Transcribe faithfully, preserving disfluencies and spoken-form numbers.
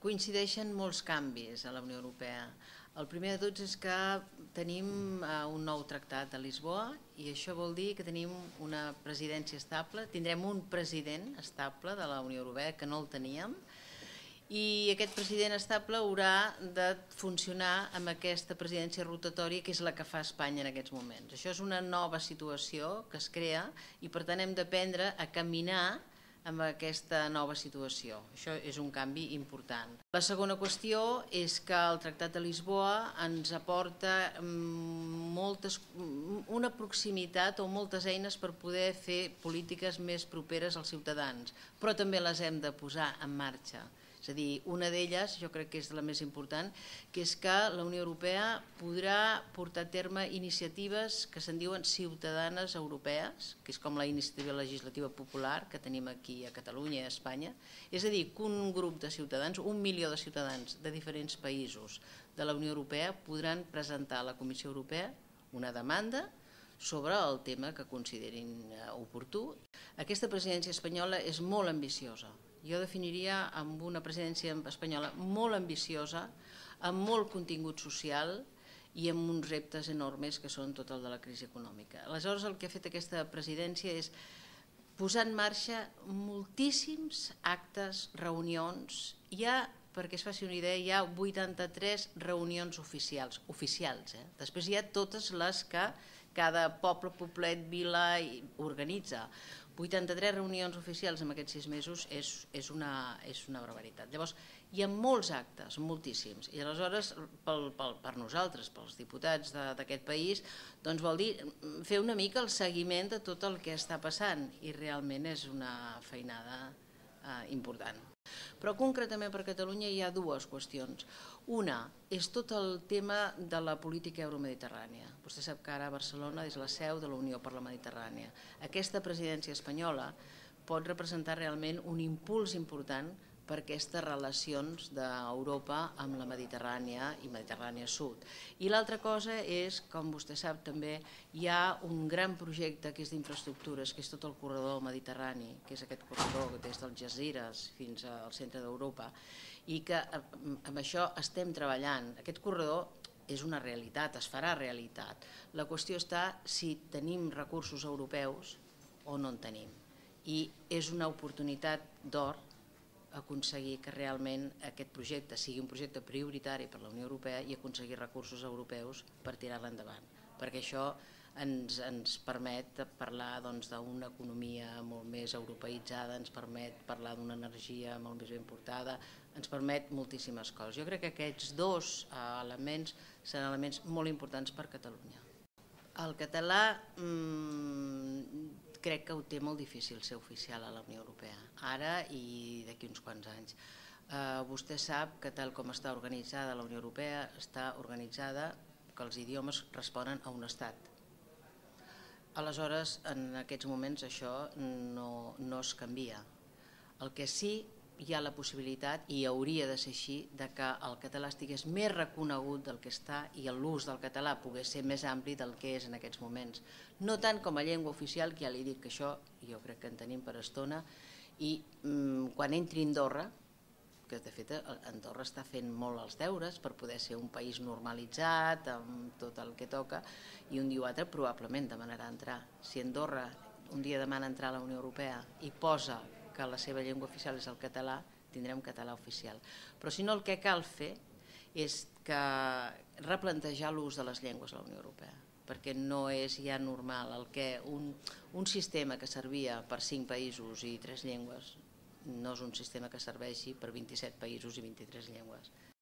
Coincideixen molts canvis a la Unió Europea. El primer de tots és que tenim un nou tractat de Lisboa i això vol dir que tenim una presidència estable, tindrem un president estable de la Unió Europea que no el teníem, i aquest president estable haurà de funcionar amb aquesta presidència rotatòria que és la que fa Espanya en aquests moments. Això és una nova situació que es crea i per tant hem d'aprendre a caminar amb aquesta nova situació. Això és un canvi important. La segona qüestió és que el Tractat de Lisboa ens aporta moltes, una proximitat o moltes eines per poder fer polítiques més properes als ciutadans, però també les hem de posar en marxa. És a dir, una d'elles, jo crec que és la més important, que és que la Unió Europea podrà portar a terme iniciatives que se'n diuen ciutadanes europees, que és com la iniciativa legislativa popular que tenim aquí a Catalunya i a Espanya. És a dir, que un grup de ciutadans, un milió de ciutadans de diferents països de la Unió Europea podran presentar a la Comissió Europea una demanda sobre el tema que considerin oportú. Aquesta presidència espanyola és molt ambiciosa. Jo definiria amb una presidència espanyola molt ambiciosa, amb molt contingut social i amb uns reptes enormes que són tot el de la crisi econòmica. Aleshores, el que ha fet aquesta presidència és posar en marxa moltíssims actes, reunions. Hi ha, perquè es faci una idea, hi ha vuitanta-tres reunions oficials, oficials. Eh? Després hi ha totes les que cada poble, poblet, vila organitza. vuitanta-tres reunions oficials en aquests sis mesos és, és, una, és una barbaritat. Llavors, hi ha molts actes, moltíssims, i aleshores pel, pel, per nosaltres, pels diputats d'aquest país, doncs vol dir fer una mica el seguiment de tot el que està passant i realment és una feinada eh, important. Però concretament per Catalunya hi ha dues qüestions. Una és tot el tema de la política euromediterrània. Vostè sap que ara Barcelona és la seu de la Unió per la Mediterrània. Aquesta presidència espanyola pot representar realment un impuls important per aquestes relacions d'Europa amb la Mediterrània i Mediterrània Sud. I l'altra cosa és, com vostè sap també, hi ha un gran projecte que és d'infraestructures, que és tot el corredor mediterrani, que és aquest corredor des dels Gesires fins al centre d'Europa, i que amb això estem treballant. Aquest corredor és una realitat, es farà realitat. La qüestió està si tenim recursos europeus o no en tenim. I és una oportunitat d'or aconseguir que realment aquest projecte sigui un projecte prioritari per la Unió Europea i aconseguir recursos europeus per tirar-la endavant, perquè això ens, ens permet parlar d'una economia molt més europeïtzada, ens permet parlar d'una energia molt més ben portada, ens permet moltíssimes coses. Jo crec que aquests dos elements seran elements molt importants per Catalunya. El català mmm, crec que ho té molt difícil ser oficial a la Unió Europea, ara i d'aquí uns quants anys. Eh, vostè sap que tal com està organitzada la Unió Europea, està organitzada que els idiomes responen a un estat. Aleshores, en aquests moments això no, no es canvia. El que sí hi ha la possibilitat, i hauria de ser així, de que el català estigués més reconegut del que està i l'ús del català pogués ser més ampli del que és en aquests moments. No tant com a llengua oficial, que ja li dic que això jo crec que en tenim per estona, i mm, quan entri Andorra, que de fet Andorra està fent molt els deures per poder ser un país normalitzat amb tot el que toca, i un dia o altre probablement demanarà entrar. Si Andorra un dia demana entrar a la Unió Europea i posa que la seva llengua oficial és el català, tindrem català oficial. Però si no, el que cal fer és que replantejar l'ús de les llengües a la Unió Europea, perquè no és ja normal el que un, un sistema que servia per cinc països i tres llengües no és un sistema que serveixi per vint-i-set països i vint-i-tres llengües.